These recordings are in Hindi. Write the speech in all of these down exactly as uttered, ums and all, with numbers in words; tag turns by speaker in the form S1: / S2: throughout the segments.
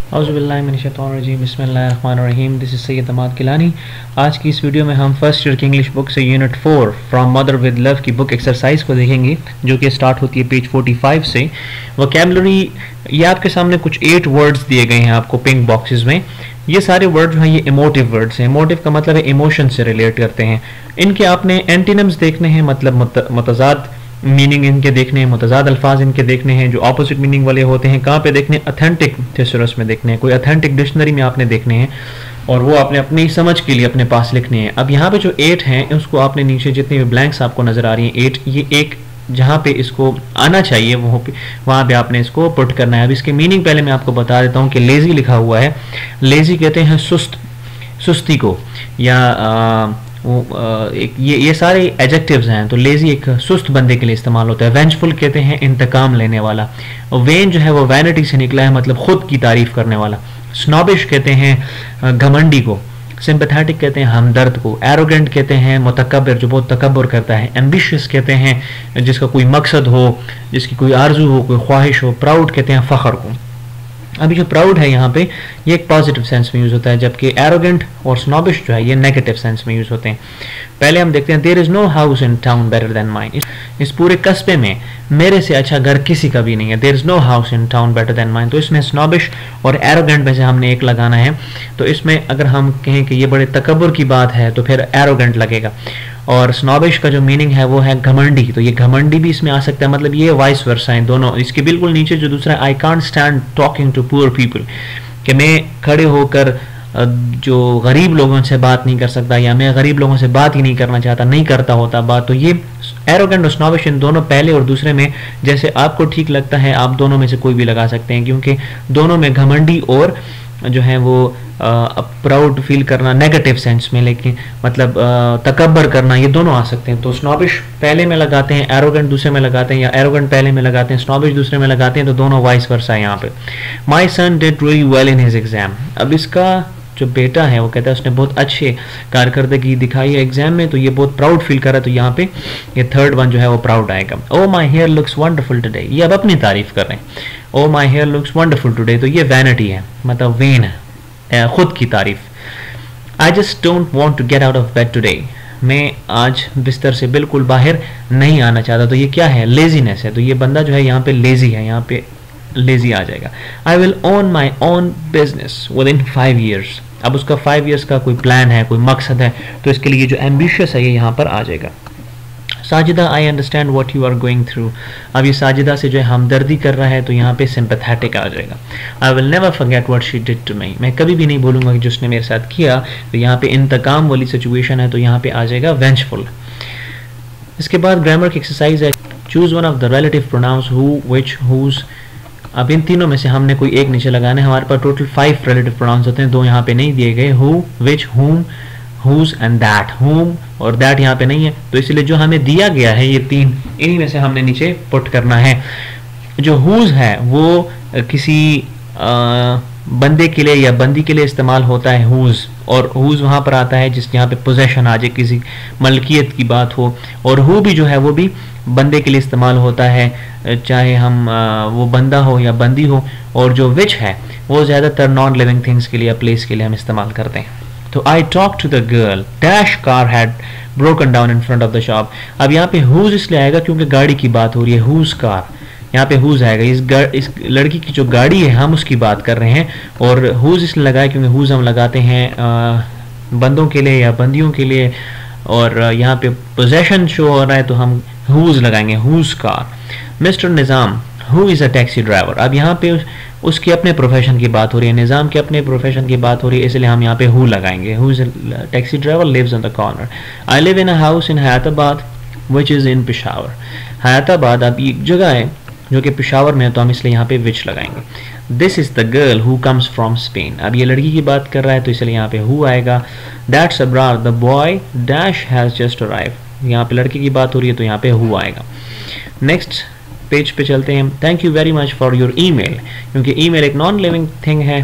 S1: औज़ुबिल्लाहिमिनश्शैतानिर्रजीम बिस्मिल्लाहिर्रहमानिर्रहीम। This is Syed Amad Kilani. आज की इस वीडियो में हम फर्स्ट ईयर की इंग्लिश बुक से unit four from mother with love की बुक एक्सरसाइज को देखेंगे, जो कि स्टार्ट होती है पेज पैंतालीस से। वोकैबुलरी, ये आपके सामने कुछ एट वर्ड्स दिए गए हैं आपको पिंक बॉक्सेस में। ये सारे वर्ड जो हैं ये इमोटिव वर्ड्स हैं। इमोटिव का मतलब है इमोशन से रिलेट करते हैं। इनके आपने एंटीनम्स देखने हैं, मतलब मुतज़ाद मीनिंग इनके देखने हैं, मुतज़ाद अल्फाज इनके देखने हैं, जो ऑपोजिट मीनिंग वाले होते हैं कहाँ पे देखने, अथेंटिक थेसोरस में देखने हैं, कोई अथेंटिक डिक्शनरी में आपने देखने हैं, और वो आपने अपनी समझ के लिए अपने पास लिखने हैं। अब यहाँ पे जो एट हैं उसको आपने नीचे जितनी भी ब्लैंक्स आपको नजर आ रही हैं एट, ये एक जहाँ पे इसको आना चाहिए वो पे वहाँ पे आपने इसको पुट करना है। अब इसके मीनिंग पहले मैं आपको बता देता हूँ कि लेजी लिखा हुआ है। लेजी कहते हैं सुस्त, सुस्ती को, या आ, वो एक ये ये सारे एडजेक्टिव्स हैं। तो लेजी एक सुस्त बंदे के लिए इस्तेमाल होता है। वेंचफुल कहते हैं इंतकाम लेने वाला, और वेन जो है वो वैनिटी से निकला है, मतलब खुद की तारीफ करने वाला। स्नॉबिश कहते हैं घमंडी को। सिंपैथेटिक कहते हैं हमदर्द को। एरोगेंट कहते हैं मुतकब्बिर, जो बहुत तकब्बुर करता है। एम्बिशियस कहते हैं जिसका कोई मकसद हो, जिसकी कोई आरजू हो, कोई ख्वाहिश हो। प्राउड कहते हैं फख्र को। अभी जो प्राउड है यहाँ पे ये एक पॉजिटिव सेंस में यूज होता है, जबकि एरोगेंट और स्नॉबिश जो है ये नेगेटिव सेंस में यूज होते हैं। पहले हम देखते हैं there is no house in town better than mine. इस पूरे कस्बे में मेरे से अच्छा घर किसी का भी नहीं है। There is no house in town better than mine. तो इसमें स्नॉबिश और एरोगेंट में से हमने एक लगाना है। तो इसमें अगर हम कहें कि ये बड़े तकब्बुर की बात है तो फिर एरोगेंट लगेगा, और स्नॉबिश का जो मीनिंग है वो है घमंडी, तो ये घमंडी भी इसमें आ सकता है। मतलब ये वाइस वर्सा है दोनों। इसके बिल्कुल नीचे जो दूसरा I can't stand talking to poor people, कि मैं खड़े होकर जो गरीब लोगों से बात नहीं कर सकता, या मैं गरीब लोगों से बात ही नहीं करना चाहता, नहीं करता होता बात। तो ये एरोगेंट और स्नॉबिश इन दोनों पहले और दूसरे में जैसे आपको ठीक लगता है आप दोनों में से कोई भी लगा सकते हैं, क्योंकि दोनों में घमंडी और जो है वो प्राउड फील करना नेगेटिव सेंस में, लेकिन मतलब तकब्बर करना, ये दोनों आ सकते हैं। तो स्नॉबिश पहले में लगाते हैं, एरोगेंट दूसरे में लगाते हैं, या एरोगेंट पहले में लगाते हैं, स्नॉबिश दूसरे में लगाते हैं, तो दोनों वाइस वर्सा है यहाँ पे। My son did really well in his exam. अब इसका जो बेटा है वो कहता है उसने बहुत अच्छे कारकर्दगी दिखाई है एग्जाम में, तो ये बहुत प्राउड फील कर रहा है। तो यहाँ पे ये थर्ड वन जो है वो प्राउड आएगा। Oh my hair looks wonderful today, ये अब अपनी तारीफ कर रहे हैं। Oh my hair looks wonderful today, तो ये वैनिटी है, मतलब वेन है, खुद की तारीफ। I just don't want to get out of bed today, मैं आज बिस्तर से बिल्कुल बाहर नहीं आना चाहता। तो ये क्या है, लेजीनेस है। तो ये बंदा जो है यहाँ पे लेजी है, यहाँ पे लेजी आ जाएगा। I will own my own business within five years. अब उसका फाइव ईयर्स का कोई प्लान है, कोई मकसद है, तो इसके लिए जो एम्बिशियस है ये यहाँ पर आ जाएगा। Sajida, I understand what you are going through. अब ये साजिदा से जो है हमदर्दी कर रहा है, तो यहाँ पे सिंपैथेटिक आ जाएगा। I will never forget what she did to me, मैं कभी भी नहीं भूलूंगा कि जो उसने मेरे साथ किया। तो यहाँ पे इंतकाम वाली सिचुएशन है, तो यहाँ पे आ जाएगा वेंचफुल। इसके बाद ग्रामर की एक्सरसाइज है, choose one of the relative pronouns who, which, whose. अब इन तीनों में से हमने कोई एक नीचे लगाना है। हमारे पास टोटल फाइव रिलेटिव प्रोनाउंस होते हैं, दो यहाँ पे नहीं दिए गए, हु, विच, हुम, हुज एंड दैट। हुम और दैट यहाँ पे नहीं है, तो इसलिए जो हमें दिया गया है ये तीन, इन्हीं में से हमने नीचे पुट करना है। जो हुज है वो किसी आ, बंदे के लिए या बंदी के लिए इस्तेमाल होता है हुज, और हुज वहाँ पर आता है जिस यहाँ पे पोजेशन आ जाए, किसी मलकियत की बात हो। और हु भी जो है वो भी बंदे के लिए इस्तेमाल होता है, चाहे हम आ, वो बंदा हो या बंदी हो। और जो विच है वो ज़्यादातर नॉन लिविंग थिंग्स के लिए या प्लेस के लिए हम इस्तेमाल करते हैं। तो I talk to the girl dash car had broken down in front of the shop. अब यहाँ पे हुज इसलिए आएगा क्योंकि गाड़ी की बात हो रही है, हुज कार, यहाँ पे हुज आएगा। इस इस लड़की की जो गाड़ी है हम उसकी बात कर रहे हैं, और हुज इसलिए लगाया क्योंकि हुज हम लगाते हैं आ, बंदों के लिए या बंदियों के लिए, और यहाँ पे पोजेशन शो हो रहा है तो हम हुज लगाएंगे, whose car. Mister Nizam who is a taxi driver. अब यहाँ पे उसके अपने प्रोफेशन की बात हो रही है, निज़ाम के अपने प्रोफेशन की बात हो रही है, इसलिए हम यहाँ पे हु लगाएंगे। Who is a taxi driver, lives on the corner. I live in a house in Hayatabad which is in Peshawar. Hayatabad अब एक जगह है जो कि पेशावर में है, तो हम इसलिए यहाँ पे विच लगाएंगे। This is the girl who comes from Spain. अब ये लड़की की बात कर रहा है तो इसलिए यहाँ पे हु आएगा। That's Abrar the boy dash has just arrived. यहाँ पे लड़की की बात हो रही है तो यहाँ पे हु आएगा। नेक्स्ट पेज पे चलते हैं। Thank you very much for your email, क्योंकि ईमेल एक नॉन लिविंग थिंग है,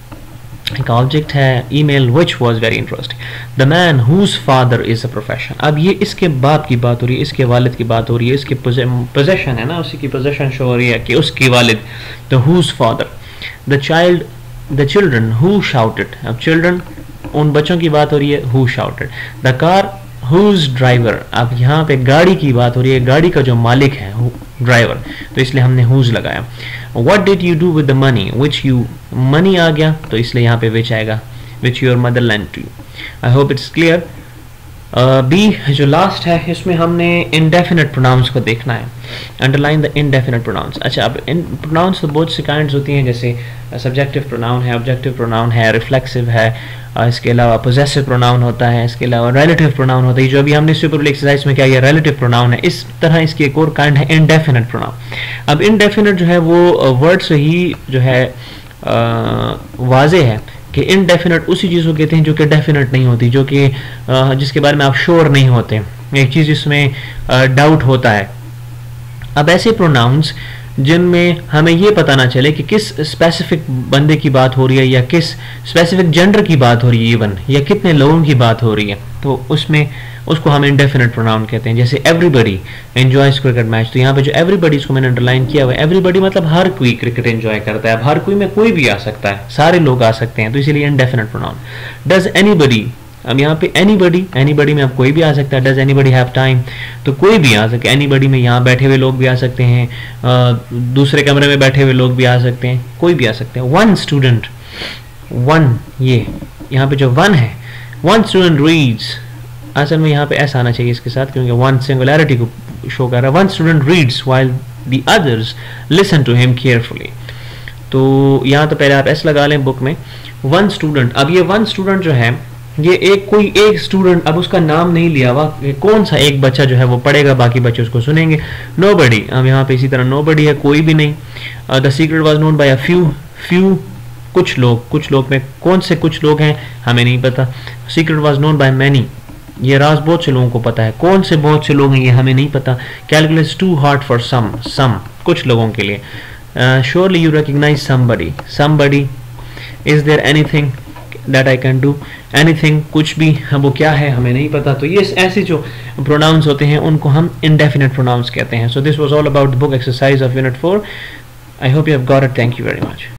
S1: एक ऑब्जेक्ट है। Email which was very interesting. The man whose father is a profession. अब ये इसके बाप की बात हो रही है, इसके वालिद की बात हो रही है, इसके पोजेशन है ना, उसी की पोजेशन शो हो रही है कि उसकी वालिद। The whose father. The child the children who shouted, अब चिल्ड्रन उन बच्चों की बात हो रही है, who shouted. The car whose driver, अब यहाँ पे गाड़ी की बात हो रही है, गाड़ी का जो मालिक है ड्राइवर, तो इसलिए हमने हुज लगाया। What did you do with the money which you, money आ गया तो इसलिए यहाँ पे विच आएगा, which your mother lent to you. I hope it's clear. B जो लास्ट है इसमें हमने इनडेफिनेट प्रोनाउंस को देखना है। Underline the indefinite pronouns. अच्छा, अब इन प्रोनाउंस तो बहुत सी काइंड्स होती हैं, जैसे सब्जेक्टिव प्रोनाउन है, ऑब्जेक्टिव प्रोनाउन है, रिफ्लेक्सिव है, uh, इसके अलावा पोजेसिव प्रोनाउन होता है, इसके अलावा रिलेटिव प्रोनाउन होता है, जो अभी हमने सुपर एक्सरसाइज में क्या किया, रिलेटिव प्रोनाउन है। इस तरह इसकी एक और काइंड है इनडेफिनेट प्रोनाउन। अब इनडेफिनेट जो है वो वर्ड से ही जो है वाजे है कि इनडेफिनेट उसी चीज़ को कहते हैं जो कि डेफिनेट नहीं होती, जो कि जिसके बारे में आप श्योर नहीं होते, एक चीज़ जिसमें डाउट होता है। अब ऐसे प्रोनाउंस जिनमें हमें ये पता ना चले कि किस स्पेसिफिक बंदे की बात हो रही है या किस स्पेसिफिक जेंडर की बात हो रही है इवन, या कितने लोगों की बात हो रही है, तो उसमें उसको हम इनडेफिनेट प्रोनाउन कहते हैं। जैसे एवरीबडी एंजॉयज क्रिकेट मैच, तो यहाँ पे जो एवरीबडी इसको मैंने अंडरलाइन किया हुआ है, एवरीबडी मतलब हर कोई क्रिकेट एंजॉय करता है। अब हर कोई में कोई भी आ सकता है, सारे लोग आ सकते हैं, तो इसीलिए इनडेफिनेट प्रोनाउन। डज एनीबडी, अब यहाँ पे एनीबडी, एनीबडी में अब कोई भी आ सकता है। डज एनीबडी हैव टाइम, तो कोई भी आ सकता है। एनीबडी में यहाँ बैठे हुए लोग भी आ सकते हैं, दूसरे कमरे में बैठे हुए लोग भी आ सकते हैं, कोई भी आ सकते हैं। वन स्टूडेंट, वन ये यहाँ पे जो वन है, वन स्टूडेंट रीड्स, असल में यहाँ पे ऐसा आना चाहिए इसके साथ, क्योंकि वन सिंगुलैरिटी को शो कर रहा है। One student reads while the others listen to him carefully, तो यहाँ तो पहले आप ऐसा लगा लें बुक में, वन स्टूडेंट। अब ये वन स्टूडेंट जो है ये एक कोई एक स्टूडेंट, अब उसका नाम नहीं लिया हुआ, कौन सा एक बच्चा जो है वो पढ़ेगा, बाकी बच्चे उसको सुनेंगे। नोबडी, अब यहाँ पे इसी तरह नोबडी है, कोई भी नहीं। The secret was known by a few, few कुछ लोग, कुछ लोग में कौन से कुछ लोग हैं हमें नहीं पता। Secret was known by many, ये राज बहुत से लोगों को पता है, कौन से बहुत से लोग हैं ये हमें नहीं पता। Calculates too hard for some, some कुछ लोगों के लिए। Surely you recognise somebody, somebody is there anything that I can do, anything कुछ भी, वो क्या है हमें नहीं पता। तो ये ऐसे जो प्रोनाउंस होते हैं उनको हम इनडेफिनेट प्रोनाउंस कहते हैं। So this was all about the book exercise of unit four. I hope you have got it. Thank you very much.